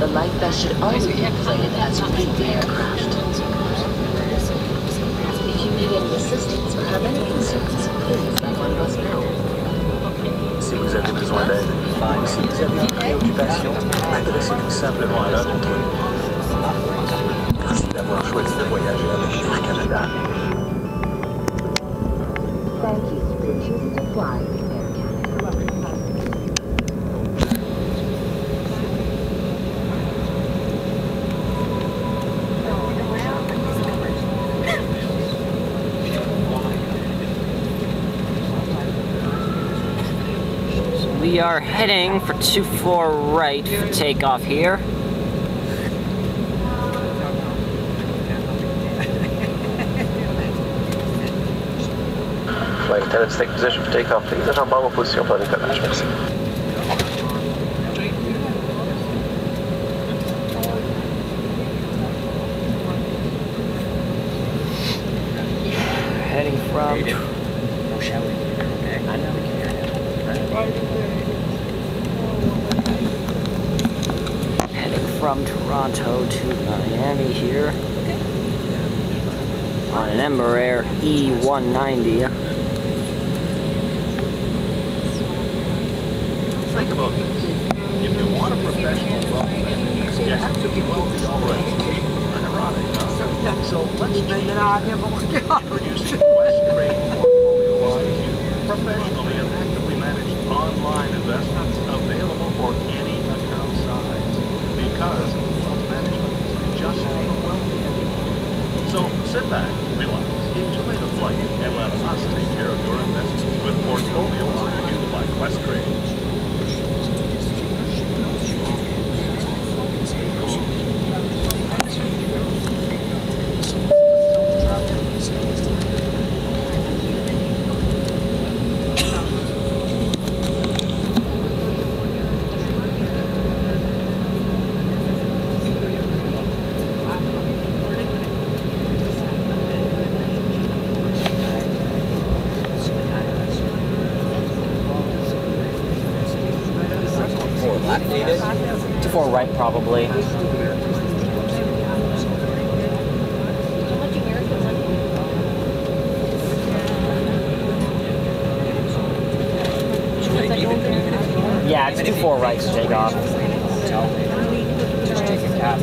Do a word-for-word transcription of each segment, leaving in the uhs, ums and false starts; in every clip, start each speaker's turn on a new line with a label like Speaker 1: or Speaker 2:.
Speaker 1: The light vest should always be inflated as you leave the aircraft. If you need any assistance or have any concerns, please let one of us know.
Speaker 2: Si vous avez besoin d'aide, ou si vous avez une préoccupation, adressez-vous simplement à l'un d'entre nous. Merci d'avoir choisi de voyager avec Air Canada.
Speaker 1: Thank you for choosing to fly with Air Canada.
Speaker 3: We are heading for two four right for takeoff here.
Speaker 2: Flight attendants, take position for takeoff, please. Agent barre en position pour le décollage, merci.
Speaker 3: Heading from... Heading from Toronto to Miami here on an Embraer E one ninety.
Speaker 4: Think about this. If you want a professional welfare, you have to be wealthy already. Ironic, huh? So let's make it out here, producing West Trade portfolio I Q, professionally and actively managed online investments available for any account size. Because wealth management is just for the wealthy. So sit back, relax, enjoy the flight, and let us take care of your investments with portfolio I Q by West Trade.
Speaker 3: two four right, probably. Yeah, it's two four right to take off. Just take a cab.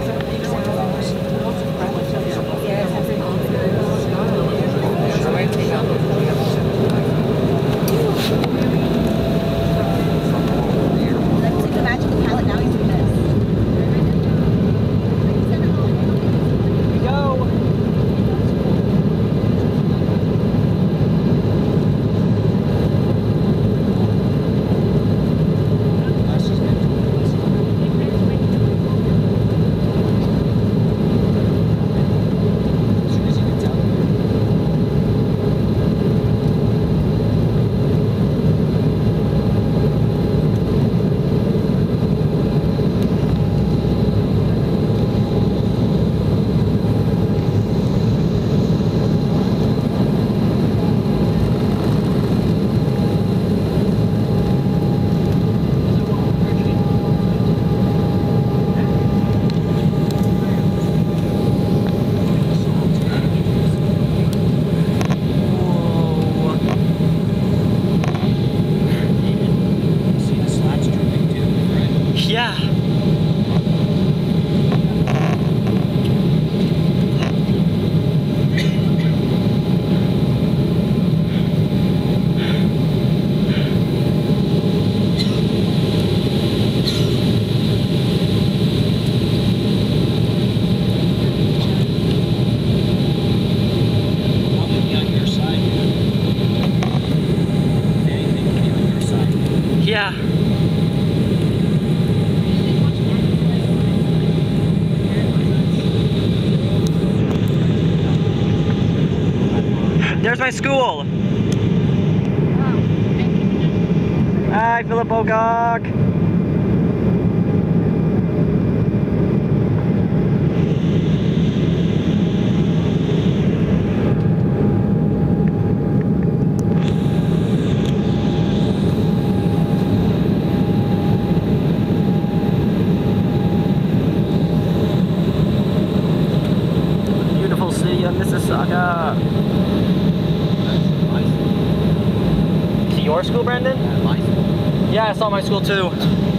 Speaker 3: Yeah. There's my school. Hi, Philip Pocock. to Mississauga. Is it your school, Brendan?
Speaker 5: My school.
Speaker 3: Yeah, I saw my school too.